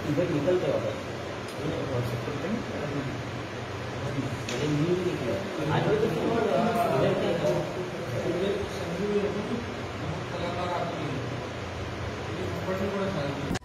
इधर निकलते वापस व्हाट्सएप करते हैं न्यूज निकले आज तो इधर क्या